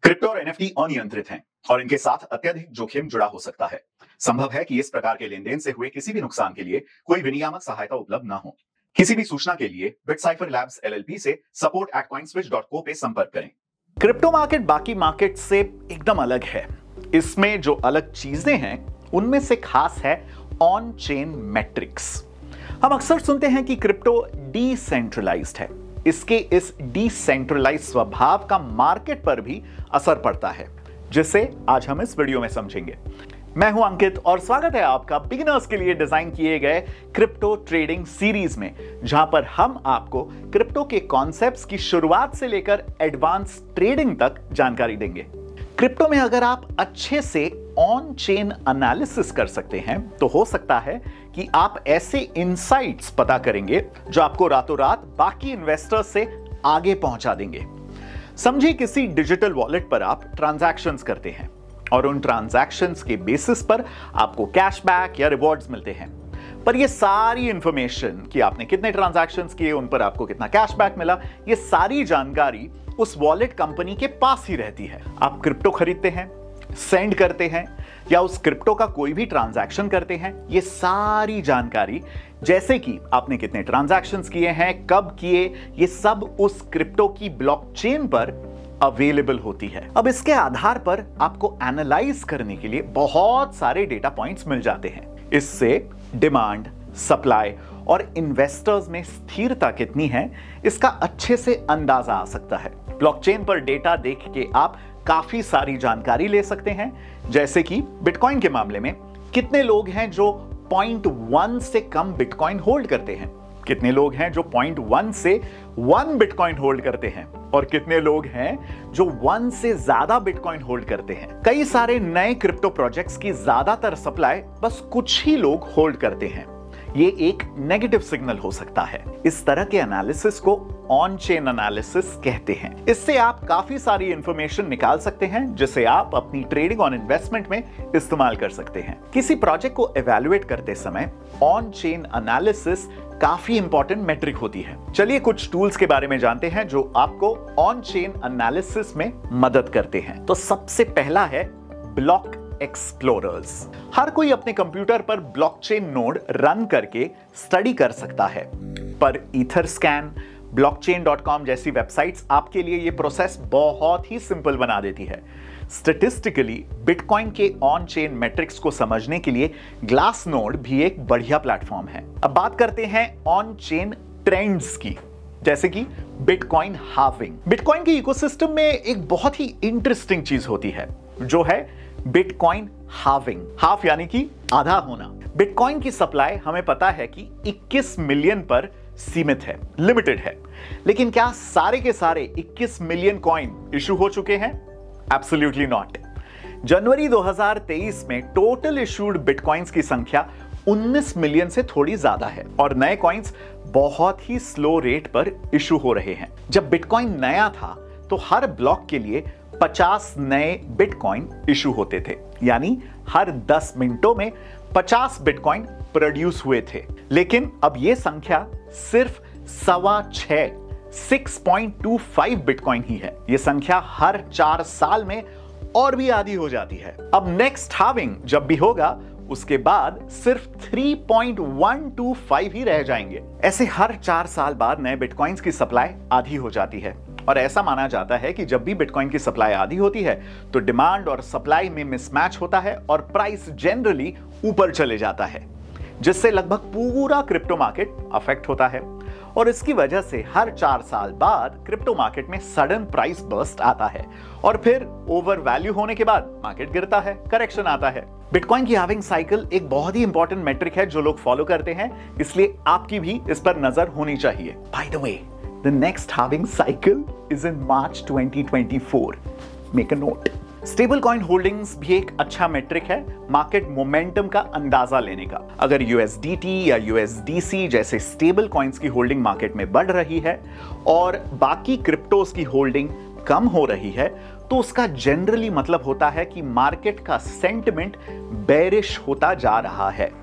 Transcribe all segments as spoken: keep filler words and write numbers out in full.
Crypto और NFT अनियंत्रित हैं और इनके साथ अत्यधिक जोखिम जुड़ा हो सकता है। संभव है कि इस प्रकार के लेनदेन से हुए किसी भी नुकसान के लिए कोई विनियामक सहायता उपलब्ध न हो। किसी भी सूचना के लिए बिटसाइफर लैब्स एलएलपी से support at CoinSwitch dot co पे संपर्क करें। क्रिप्टो मार्केट बाकी मार्केट से एकदम अलग है। इसमें जो अलग चीजें हैं उनमें से खास है ऑन चेन मैट्रिक्स। हम अक्सर सुनते हैं कि क्रिप्टो डिसेंट्रलाइज्ड है। इसके इस डिसेंट्रलाइज्ड स्वभाव का मार्केट पर भी असर पड़ता है, जिसे आज हम इस वीडियो में समझेंगे। मैं हूं अंकित और स्वागत है आपका बिगिनर्स के लिए डिजाइन किए गए क्रिप्टो ट्रेडिंग सीरीज में, जहां पर हम आपको क्रिप्टो के कॉन्सेप्ट्स की शुरुआत से लेकर एडवांस ट्रेडिंग तक जानकारी देंगे। क्रिप्टो में अगर आप अच्छे से ऑन चेन एनालिसिस कर सकते हैं तो हो सकता है कि आप ऐसे इनसाइट्स पता करेंगे जो आपको रातों रात बाकी इन्वेस्टर्स से आगे पहुंचा देंगे। समझिए किसी डिजिटल वॉलेट पर आप ट्रांजैक्शंस करते हैं और उन ट्रांजैक्शंस के बेसिस पर आपको कैशबैक या रिवॉर्ड्स मिलते हैं, पर ये सारी इंफॉर्मेशन कि आपने कितने ट्रांजैक्शंस किए, उन पर आपको कितना कैशबैक मिला, ये सारी जानकारी उस वॉलेट कंपनी के पास ही रहती है। आप क्रिप्टो खरीदते हैं, सेंड करते हैं या उस क्रिप्टो का कोई भी ट्रांजैक्शन करते हैं, ये सारी जानकारी जैसे कि आपने कितने ट्रांजैक्शंस किए हैं, कब किए, ये सब उस क्रिप्टो की ब्लॉकचेन पर अवेलेबल होती है। अब इसके आधार पर आपको एनालाइज करने के लिए बहुत सारे डेटा पॉइंट्स मिल जाते हैं। इससे डिमांड, सप्लाई और इन्वेस्टर्स में स्थिरता कितनी है, इसका अच्छे से अंदाजा आ सकता है। ब्लॉकचेन पर डेटा देख के आप काफी सारी जानकारी ले सकते हैं, जैसे कि बिटकॉइन के मामले में कितने लोग हैं जो पॉइंट वन से कम बिटकॉइन होल्ड करते हैं, कितने लोग हैं जो पॉइंट वन से वन बिटकॉइन होल्ड करते हैं और कितने लोग हैं जो वन से ज्यादा बिटकॉइन होल्ड करते हैं। कई सारे नए क्रिप्टो प्रोजेक्ट्स की ज्यादातर सप्लाई बस कुछ ही लोग होल्ड करते हैं। ये एक नेगेटिव सिग्नल हो सकता है। इस तरह के एनालिसिस को ऑन चेन एनालिसिस कहते हैं। इससे आप काफी सारी इंफॉर्मेशन निकाल सकते हैं जिसे आप अपनी ट्रेडिंग ऑन इन्वेस्टमेंट में इस्तेमाल कर सकते हैं। किसी प्रोजेक्ट को इवैल्यूएट करते समय ऑन चेन एनालिसिस काफी इंपॉर्टेंट मेट्रिक होती है। चलिए कुछ टूल्स के बारे में जानते हैं जो आपको ऑन चेन एनालिसिस में मदद करते हैं। तो सबसे पहला है ब्लॉक एक्सप्लोरर्स। हर कोई अपने कंप्यूटर पर ब्लॉकचेन नोड रन करके स्टडी कर सकता है, पर ईथरस्कैन, ब्लॉकचेन डॉट कॉम जैसी वेबसाइट्स आपके लिए यह प्रोसेस बहुत ही सिंपल बना देती है। स्टैटिस्टिकली बिटकॉइन के ऑन चेन मैट्रिक्स को समझने के लिए ग्लासनोड भी एक बढ़िया प्लेटफॉर्म है। अब बात करते हैं ऑन चेन ट्रेंड्स की, जैसे कि बिटकॉइन हाल्विंग। बिटकॉइन के इकोसिस्टम में एक बहुत ही इंटरेस्टिंग चीज होती है जो है बिटकॉइन हाल्विंग। हाफ यानी कि आधा होना। बिटकॉइन की सप्लाई हमें पता है कि इक्कीस मिलियन पर सीमित है, लिमिटेड है, लेकिन क्या सारे के सारे इक्कीस मिलियन कॉइन इशू हो चुके हैं? Absolutely not. जनवरी दो हज़ार तेईस में टोटल इशूड बिटकॉइंस की संख्या उन्नीस मिलियन से थोड़ी ज्यादा है और नए कॉइन्स बहुत ही स्लो रेट पर इशू हो रहे हैं। जब बिटकॉइन नया था तो हर ब्लॉक के लिए पचास नए बिटकॉइन इशू होते थे, यानी हर दस मिनटों में पचास बिटकॉइन प्रोड्यूस हुए थे। लेकिन अब यह संख्या सिर्फ सवा छह six point two five bitcoin ही है। यह संख्या हर चार साल में और भी आधी हो जाती है। अब नेक्स्ट हाल्विंग जब भी होगा उसके बाद सिर्फ three point one two five ही रह जाएंगे। ऐसे हर चार साल बाद नए बिटकॉइंस की सप्लाई आधी हो जाती है और ऐसा माना जाता है कि जब भी बिटकॉइन की सप्लाई आधी होती है तो डिमांड और सप्लाई में मिसमैच होता है और प्राइस जनरली ऊपर चले जाता है, जिससे लगभग पूरा क्रिप्टो मार्केट अफेक्ट होता है। और इसकी वजह से हर चार साल बाद क्रिप्टो मार्केट में सडन प्राइस बर्स्ट आता है और फिर ओवर वैल्यू होने के बाद मार्केट गिरता है, करेक्शन आता है। बिटकॉइन की हाल्विंग साइकिल एक बहुत ही इंपॉर्टेंट मेट्रिक है जो लोग फॉलो करते हैं, इसलिए आपकी भी इस पर नजर होनी चाहिए। By the way, the next halving cycle is in March twenty twenty four. Make a note. Stable coin holdings भी एक अच्छा मेट्रिक है मार्केट मोमेंटम का अंदाजा लेने का। अगर यूएसडीटी या यूएसडीसी जैसे स्टेबल कॉइन्स की होल्डिंग मार्केट में बढ़ रही है और बाकी क्रिप्टोस की होल्डिंग कम हो रही है तो उसका जनरली मतलब होता है कि मार्केट का सेंटिमेंट बेरिश होता जा रहा है।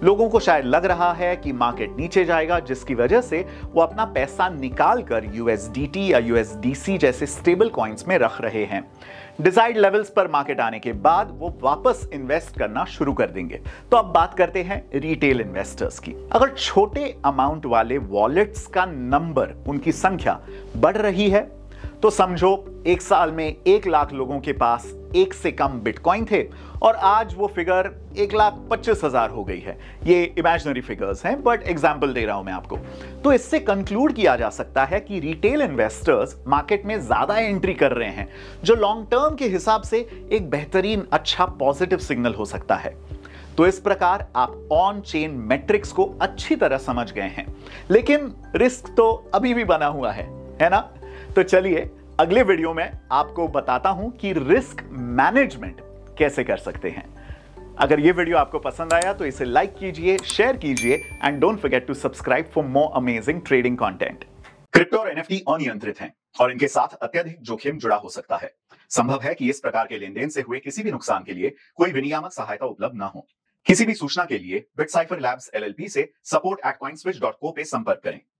लोगों को शायद लग रहा है कि मार्केट नीचे जाएगा, जिसकी वजह से वो अपना पैसा निकाल कर यूएसडीटी या यूएसडीसी जैसे स्टेबल कॉइन्स में रख रहे हैं। डिजायर्ड लेवल्स पर मार्केट आने के बाद वो वापस इन्वेस्ट करना शुरू कर देंगे। तो अब बात करते हैं रिटेल इन्वेस्टर्स की। अगर छोटे अमाउंट वाले वॉलेट्स का नंबर, उनकी संख्या बढ़ रही है, तो समझो एक साल में एक लाख लोगों के पास एक से कम बिटकॉइन थे और आज वो फिगर एक लाख पच्चीस हजार हो गई है। ये इमेजिनरी फिगर्स हैं, बट एग्जाम्पल दे रहा हूं मैं आपको। तो इससे कंक्लूड किया जा सकता है कि रिटेल इन्वेस्टर्स मार्केट में ज्यादा एंट्री कर रहे हैं, जो लॉन्ग टर्म के हिसाब से एक बेहतरीन, अच्छा पॉजिटिव सिग्नल हो सकता है। तो इस प्रकार आप ऑन चेन मैट्रिक्स को अच्छी तरह समझ गए हैं, लेकिन रिस्क तो अभी भी बना हुआ है, है ना? तो चलिए अगले वीडियो में आपको बताता हूं कि रिस्क मैनेजमेंट कैसे कर सकते हैं। अगर ये वीडियो आपको पसंद आया तो इसे लाइक कीजिए, शेयर कीजिए and don't forget to subscribe for more amazing trading content. Crypto और एनएफटी अनियंत्रित हैं और इनके साथ अत्यधिक जोखिम जुड़ा हो सकता है। संभव है कि इस प्रकार के लेन देन से हुए किसी भी नुकसान के लिए कोई विनियामक सहायता उपलब्ध न हो। किसी भी सूचना के लिए बिटसाइफर लैब्स एलएलपी से support at CoinSwitch dot co पे संपर्क करें।